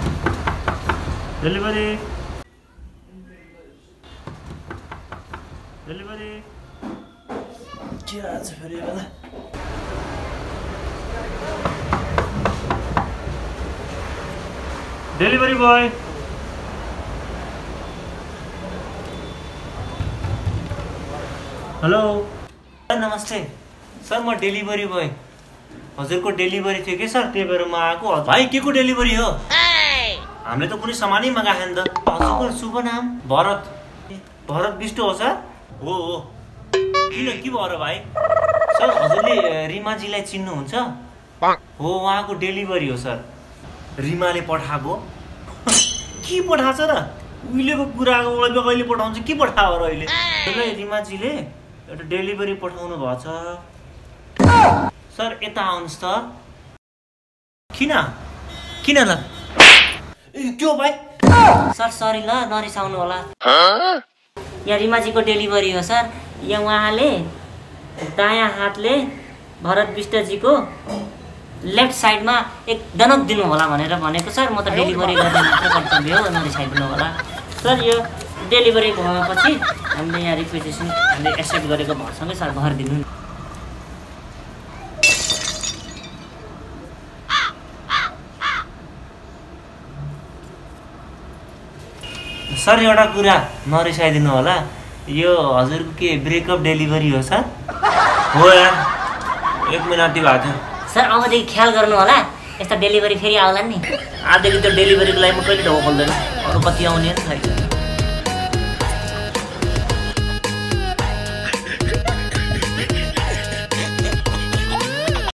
Delivery delivery के आज फेरि बेला डेलिभरी बोय हेलो नमस्ते सर, म डेलिभरी बोय हजुरको डेलिभरी थियो के सर, त्यही भएर म आएको। भाइ के को डेलिभरी हो? हामीले त कुनै सामानै मगाएको नि त। हजुरको शुभ नाम? भरत बिष्ट हो सर? हो किन के भयो र भाइ? सर हजुरले रिमाजीलाई चिन्नुहुन्छ? हो, उहाँको डेलिभरी हो सर। रिमाले पठाएको के पठाएको छ र? उहिलेको कुराको अहिले पठाउँछ, के पठायो र अहिले? रिमाजीले एउटा डेलिभरी पठाउनु भएको छ सर। यता आउनुहोस् त। किन ल? के हो भाइ? सर सरी ल, नरिसाउनु होला। यहाँ रिमाजीको डेलिभरी हो सर। यहाँ उहाँले दायाँ हातले भरत बिष्टजीको लेफ्ट साइडमा एक दनक दिनु होला भनेर भनेको सर। म त डेलिभरी गर्ने मात्र कर्तव्य हो, नरिसाइदिनु होला सर। यो डेलिभरी भएपछि हामीले यहाँ रिक्वेजिसन हामीले एक्सेप्ट गरेको भरसँगै सर घर दिनु नि। सर एउटा कुरा नरिसाइदिनु होला, यो हजुरको के ब्रेकअप डेलिभरी हो सर? हो यार, 1 मिनट भएको थियो सर। अबदेखि ख्याल गर्नु होला, यस्ता डेलिभरी फेरि आउला नि। आजदेखि त डेलिभरीको लागि म कहिले ढोका खोल्दैन, अरू कति आउने नि छैन।